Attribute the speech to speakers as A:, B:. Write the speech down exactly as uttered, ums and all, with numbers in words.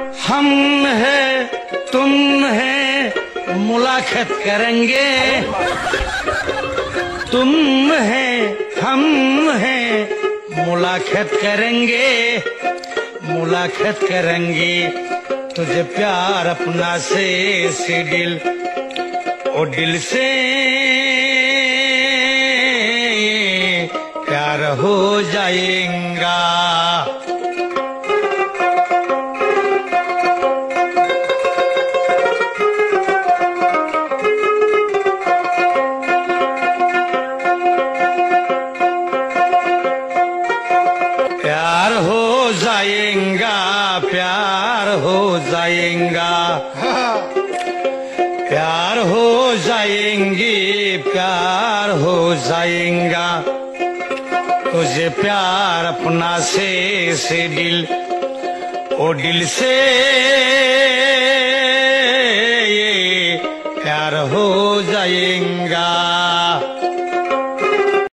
A: हम है तुम है मुलाकात करेंगे, तुम है हम है मुलाकात करेंगे, मुलाकात करेंगे। तुझे प्यार अपना से से दिल ओ दिल से प्यार हो जाएगा। प्यार हो जाएगा, प्यार हो जाएगा, प्यार हो जाएंगे, प्यार हो जाएगा। तुझे प्यार अपना से से दिल ओ दिल से ये प्यार हो जाएगा।